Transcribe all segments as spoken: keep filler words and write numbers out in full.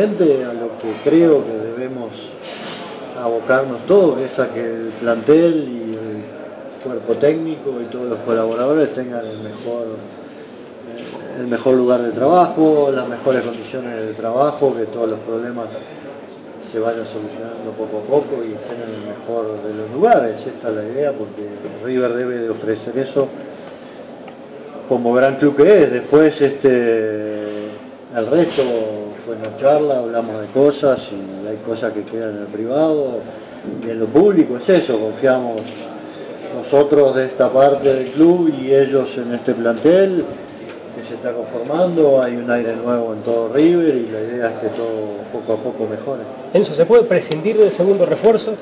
fundamentalmente a lo que creo que debemos abocarnos todos, que es a que el plantel y el cuerpo técnico y todos los colaboradores tengan el mejor, el mejor lugar de trabajo, las mejores condiciones de trabajo, que todos los problemas se vayan solucionando poco a poco y estén en el mejor de los lugares. Esta es la idea, porque River debe de ofrecer eso como gran club que es. Después este, el resto fue una charla, hablamos de cosas y hay cosas que quedan en el privado y en lo público es eso, confiamos nosotros de esta parte del club y ellos en este plantel que se está conformando. Hay un aire nuevo en todo River y la idea es que todo poco a poco mejore. Enzo, ¿se puede prescindir del segundo refuerzo?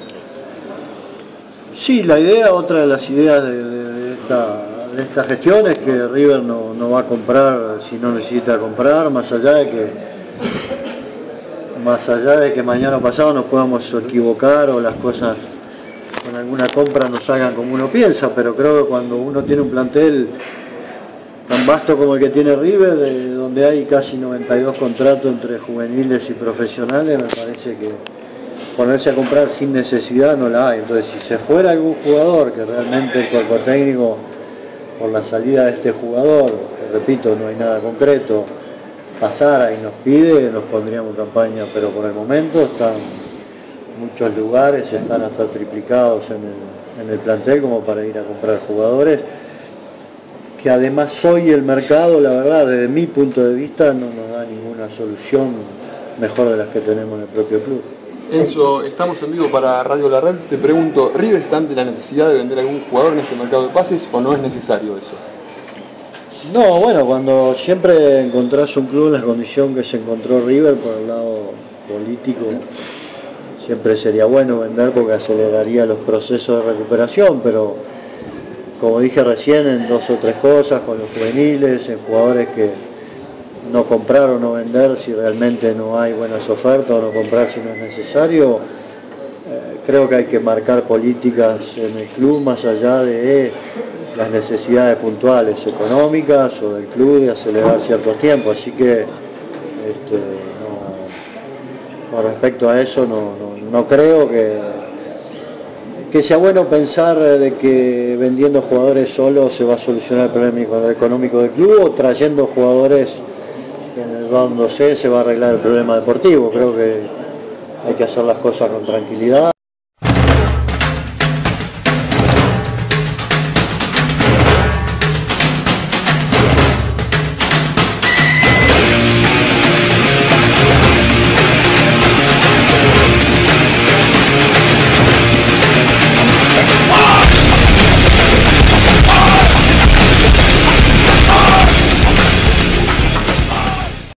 Sí, la idea, otra de las ideas de, de, de, esta, de esta gestión es que River no, no va a comprar si no necesita comprar, más allá de que más allá de que mañana pasado nos podamos equivocar o las cosas con alguna compra no salgan como uno piensa, pero creo que cuando uno tiene un plantel tan vasto como el que tiene River, eh, donde hay casi noventa y dos contratos entre juveniles y profesionales, me parece que ponerse a comprar sin necesidad no la hay. Entonces, si se fuera algún jugador, que realmente el cuerpo técnico, por la salida de este jugador, que repito, no hay nada concreto, pasara y nos pide, nos pondríamos campaña, pero por el momento están muchos lugares, están hasta triplicados en el, en el plantel como para ir a comprar jugadores, que además hoy el mercado, la verdad, desde mi punto de vista, no nos da ninguna solución mejor de las que tenemos en el propio club. Enzo, estamos en vivo para Radio La Red. Te pregunto, ¿River está ante la necesidad de vender algún jugador en este mercado de pases o no es necesario eso? No, bueno, cuando siempre encontrás un club en la condición que se encontró River por el lado político, siempre sería bueno vender porque aceleraría los procesos de recuperación, pero como dije recién, en dos o tres cosas, con los juveniles, en jugadores que no comprar o no vender si realmente no hay buenas ofertas, o no comprar si no es necesario, eh, creo que hay que marcar políticas en el club más allá de las necesidades puntuales económicas o del club de acelerar ciertos tiempos, así que este, no, con respecto a eso no, no, no creo que que sea bueno pensar de que vendiendo jugadores solo se va a solucionar el problema económico del club o trayendo jugadores donde se va a arreglar el problema deportivo. Creo que hay que hacer las cosas con tranquilidad.